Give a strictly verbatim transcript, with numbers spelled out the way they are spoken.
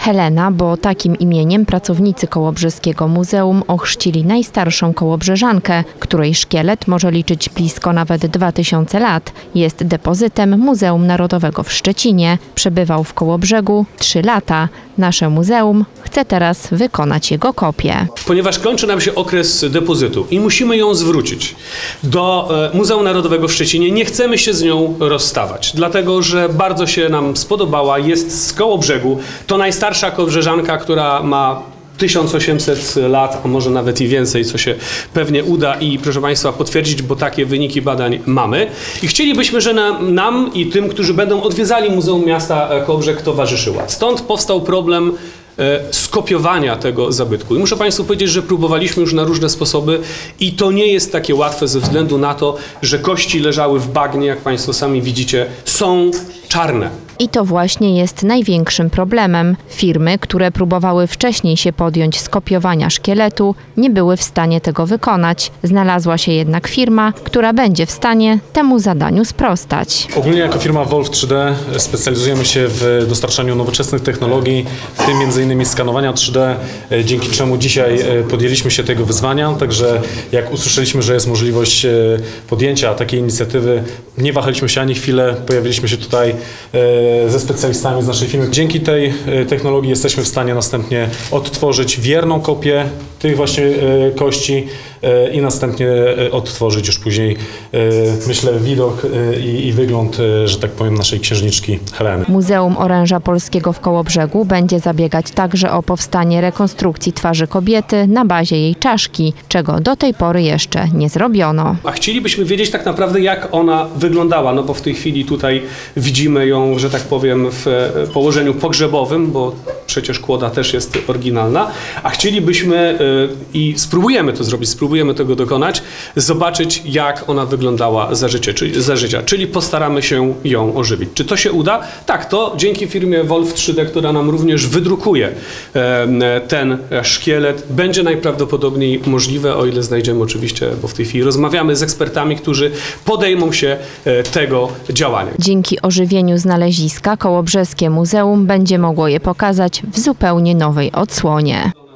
Helena, bo takim imieniem pracownicy Kołobrzeskiego Muzeum ochrzcili najstarszą kołobrzeżankę, której szkielet może liczyć blisko nawet dwa tysiące lat. Jest depozytem Muzeum Narodowego w Szczecinie. Przebywał w Kołobrzegu trzy lata. Nasze muzeum chce teraz wykonać jego kopię. Ponieważ kończy nam się okres depozytu i musimy ją zwrócić do Muzeum Narodowego w Szczecinie, nie chcemy się z nią rozstawać, dlatego że bardzo się nam spodobała, jest z Kołobrzegu. To najstarsza kołobrzeszanka, która ma tysiąc osiemset lat, a może nawet i więcej, co się pewnie uda i proszę Państwa potwierdzić, bo takie wyniki badań mamy. I chcielibyśmy, że nam, nam i tym, którzy będą odwiedzali Muzeum Miasta Kołobrzeg, towarzyszyła. Stąd powstał problem skopiowania tego zabytku. I muszę Państwu powiedzieć, że próbowaliśmy już na różne sposoby i to nie jest takie łatwe ze względu na to, że kości leżały w bagnie, jak Państwo sami widzicie, są czarne. I to właśnie jest największym problemem. Firmy, które próbowały wcześniej się podjąć skopiowania szkieletu, nie były w stanie tego wykonać. Znalazła się jednak firma, która będzie w stanie temu zadaniu sprostać. Ogólnie jako firma Wolf trzy D specjalizujemy się w dostarczaniu nowoczesnych technologii, w tym między innymi skanowania trzy D, dzięki czemu dzisiaj podjęliśmy się tego wyzwania. Także jak usłyszeliśmy, że jest możliwość podjęcia takiej inicjatywy, nie wahaliśmy się ani chwilę, pojawiliśmy się tutaj ze specjalistami z naszej firmy. Dzięki tej technologii jesteśmy w stanie następnie odtworzyć wierną kopię tych właśnie kości i następnie odtworzyć już później, myślę, widok i, i wygląd, że tak powiem, naszej księżniczki Heleny. Muzeum Oręża Polskiego w Kołobrzegu będzie zabiegać także o powstanie rekonstrukcji twarzy kobiety na bazie jej czaszki, czego do tej pory jeszcze nie zrobiono. A chcielibyśmy wiedzieć tak naprawdę, jak ona wyglądała, no bo w tej chwili tutaj widzimy ją, że tak powiem, w położeniu pogrzebowym, bo przecież kłoda też jest oryginalna, a chcielibyśmy i spróbujemy to zrobić, spróbujemy tego dokonać, zobaczyć, jak ona wyglądała za, życie, czyli, za życia, czyli postaramy się ją ożywić. Czy to się uda? Tak, to dzięki firmie Wolf trzy D, która nam również wydrukuje ten szkielet, będzie najprawdopodobniej możliwe, o ile znajdziemy oczywiście, bo w tej chwili rozmawiamy z ekspertami, którzy podejmą się tego działania. Dzięki ożywieniu znaleziska Kołobrzeskie Muzeum będzie mogło je pokazać w zupełnie nowej odsłonie.